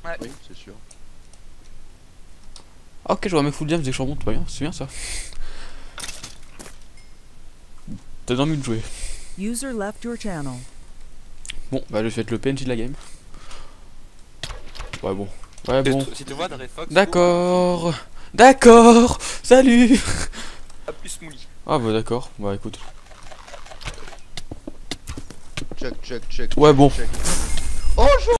Ouais. Oui, c'est sûr. Ah, ok, je vois mes full jams dès que je remonte, pas bien, c'est bien ça. T'as envie de jouer. User left your channel. Bon, bah je vais être le PNJ de la game. Ouais, bon. Ouais, bon. Si tu vois Drey Fox. D'accord. D'accord. Salut. A plus Mouli. Ah bah d'accord, bah écoute. Check. Ouais, bon. Check. Oh,